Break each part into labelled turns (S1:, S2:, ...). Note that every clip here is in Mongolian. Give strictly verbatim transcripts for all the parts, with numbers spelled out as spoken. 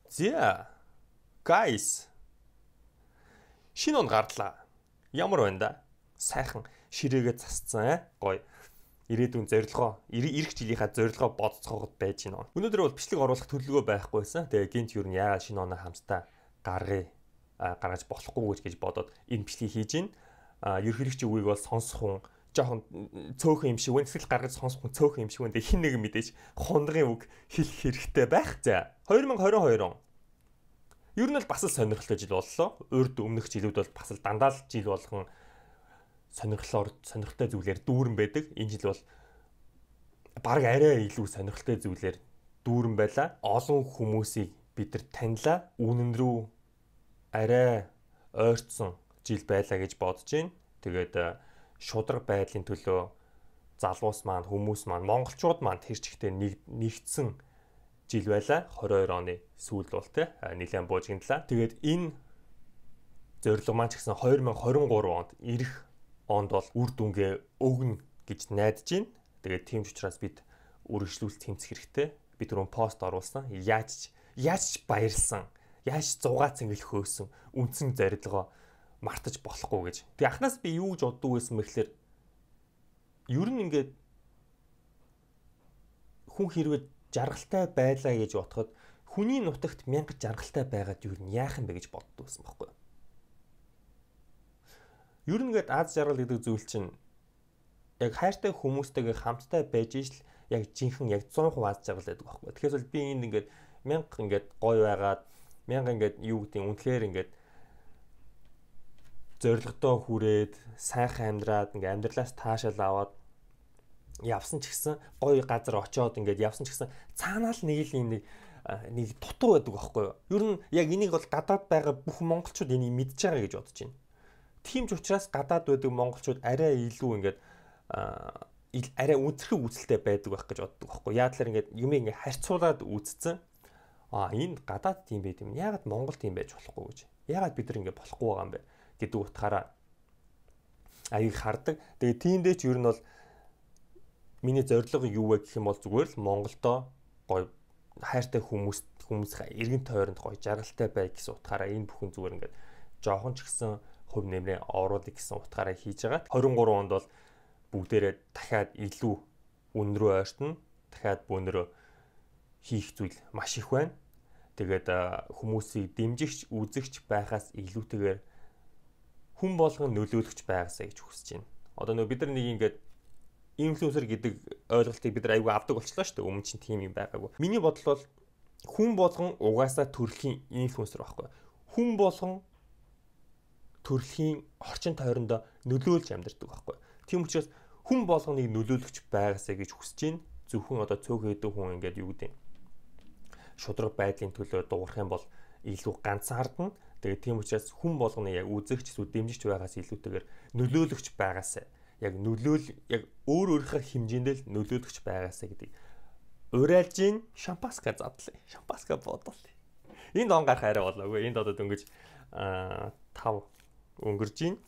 S1: За guys шинэ он гарлаа. Ямар байна да? Сайхан ширээгээ засцсан гоё. Ирээдүйн зорилгоо, ирэх жилийнхаа зорилгоо бодцоогод байж гинэ. Өнөөдөр бол бичлэг оруулах төлөвлөгөө байхгүйсэн. Тэгээ гинт юу н яагаад шинэ оноо хамтдаа гаргая гаргаж болохгүй гэж бодоод энэ бичлэгийг хийж гин. А ерөнхийдөө үгийг бол сонсох хүн жоохон цөөхөн юм шиг вэ? Эсвэл гаргаж сонсох хүн цөөхөн юм шиг вэ? Хин нэг мэдээж хундгын үг хэлэх хэрэгтэй байх. За хоёр мянга хорин хоёр он. Ер нь бол бас л сонирхолтой жил боллоо. Урд өмнөх жилүүд бол бас л дандаа л жил болгон сонирхлоор сонирхолтой зүйлээр дүүрэн байдаг. Энэ жил бол баг арай илүү сонирхолтой зүйлээр дүүрэн байлаа. Олон хүмүүсийг бид нар танилаа. Үнэн рүү арай ойртсон жил байлаа гэж бодож байна. Тэгээд шудраг байдлын төлөө залуус маань, хүмүүс маань, монголчууд маань тэр чигтээ нэгдсэн жил байлаа. двадцать two оны сүүлд бол те нэлээд буужигдлаа. Тэгээд энэ зорилго маань ч гэсэн двадцать twenty-three онд ирэх онд бол үр дүнгээ өгнө гэж найдаж байна. Тэгээд тийм ч учраас бид үргэлжлүүлэлт тэмцэх хэрэгтэй. Би түрүүн пост оруулсан. Яаж яаж баярлсан, яаж зугаацсан гэл хөөсөн үндсэн зорилгоо мартаж болохгүй гэж. Тэг анхнаас би юу гэж боддог байсан бэ гэхээр ер нь ингээд хүн хэрвээ жаргалтай байлаа гэж бодоход хүний нутагт мянга жаргалтай байгаад юу нь яах юм бэ гэж боддог байсан байхгүй юу? Ер нь ингээд аз жаргал гэдэг зүйл чинь яг хайртай хүмүүстэйгээ хамтдаа байж ижил яг жинхэнэ яг one hundred percent аз жаргал байдаг байхгүй юу? Тэгэхээр бол би энд ингээд мянга ингээд гоё байгаад мянга ингээд юу гэдэг юм үнэхээр ингээд зорилгодоо хүрээд сайхан амьдраад ингээ амьдралаас таашаал аваад явсан ч гэсэн гоё газар очиод ингээд явсан ч гэсэн цаанаа л нэг л нэг нэг дутуу байдаг байхгүй юу? Ер нь яг энийг бол гадаад байгаа бүх монголчууд энийг мэдж байгаа гэж бодож байна. Тийм ч учраас гадаад байдаг монголчууд арай илүү ингээд арай үнцэрхэг үзэлтэй байдаг байх гэж боддог байхгүй юу? Яа тэлэр ингээд юм ингээ харьцуулаад үзсэн. А энэ гадаад тийм байт юм. Яагаад Монгол тийм байж болохгүй гэж? Яагаад бид нар ингээ болохгүй байгаа юм бэ гэдэг утгаараа аяг хардаг. Тэгээ тиймдээ ч ер нь бол миний зорилго юу вэ гэх юм бол зүгээр л Монголдо гоё хайртай хүмүүс хүмүүсийн эргэн тойронд гоё жаргалтай бай гэсэн утгаараа энэ бүхэн зүгээр ингээд жоохон ч гэсэн хөв нэмрээ оруулах гэсэн утгаараа хийж байгаа. twenty-three онд бол бүгдээрээ дахиад илүү үн рүү ойртно. Дахиад бөөнөрөө хийх зүйл маш их байна. Тэгээд хүмүүсийг дэмжигч, үзэгч байхаас илүүтэйгээр хүн болгон нөлөөлөгч байгаасаа гэж хүсэж байна. Одоо нөө бид нар нэг ингээд инфлюенсер гэдэг ойлголтыг бид нар аягүй авдаг болчихлоо шүү дээ. Өмнө чинь тийм юм байгаагүй. Миний бодол бол хүн болгон угаасаа төрөлхийн инфлюенсер байхгүй. Хүн болгон төрөлхийн орчин тойрондоо нөлөөлж амьдардаг байхгүй. Тийм учраас хүн болгоныг нөлөөлөгч байгаасаа гэж хүсэж байна. Зөвхөн одоо цөөхөн хэдэн хүн ингээд юу гэдэг шудраг байдлын төлөө дуурах юм бол илүү ганцаардна. Тэгээд тийм учраас хүн болгоны яг үзэгч эсвэл дэмжигч байгаас илүүтэйгээр нөлөөлөгч байгаасаа яг нөлөөл яг өөр өөрийнхөө хэмжээндээ л нөлөөлөгч байгаасаа гэдэг урайлж ин шампаска задлаа. Шампаска бодлоо. Энд он гарах арай болоогүй. Энд одоо дөнгөж five өнгөрж ин.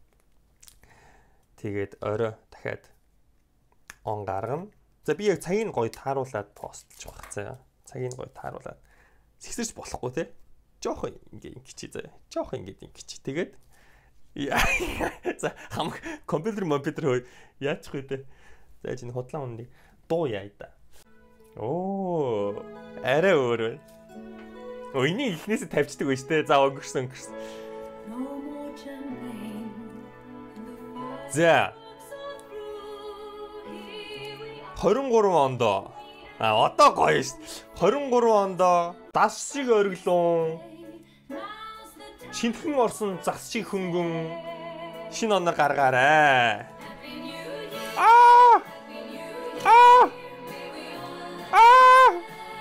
S1: Тэгээд орой дахиад он гаргана. За би яг цагийг гоё тааруулаад постлж байгаа. За цагийг гоё тааруулаад сэгсэрч болохгүй те. Жоох ингээ ингэчээ заа. Жоох ингээд ингэчээ. Тэгээд за хамаг компьютер компьютер хөө яачих вэ те. За энэ худлаа үнэний дуу яа да. Оо арай өөр байна. Оо энийг ихнээсээ тавьчихдаг байж те. За өнгөрсөн өнгөрсөн. За twenty-three онд а одоо гоё ш. twenty-three онд дас шиг ориглон шинхэн орсон зас шиг хөнгөн шинэ оноо гаргаарай. Аа! Аа! Аа!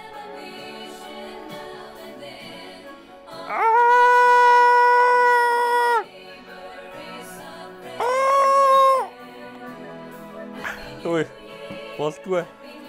S1: Аа! Ой, болдгоо.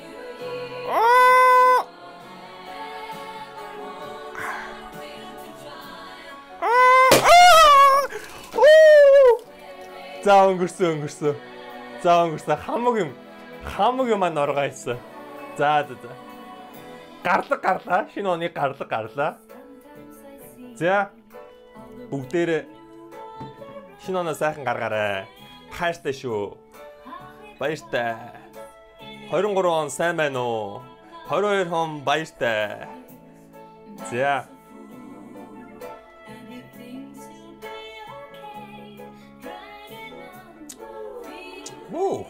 S1: За өнгөрсөн өнгөрсөн. За өнгөрсөн хамаг юм. Хамаг юм аа норгоо хийсэн. За за за. Гарлаг гарлаа. Шинэ оны гарлаг гарлаа. За. Бүгдээрээ шинэ оноо сайхан гаргаарай. Хайртай шүү. Баяртай. двадцать три он сайн байна уу? двадцать two он баяртай. За. Воо.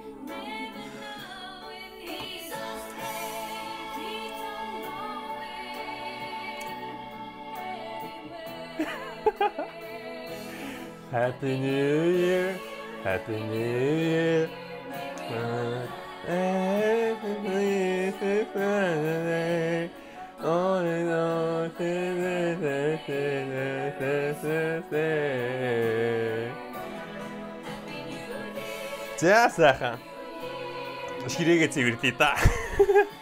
S1: Happy New Year, Happy New Year. За сайхан. Ширээгээ цэвэрлэе да.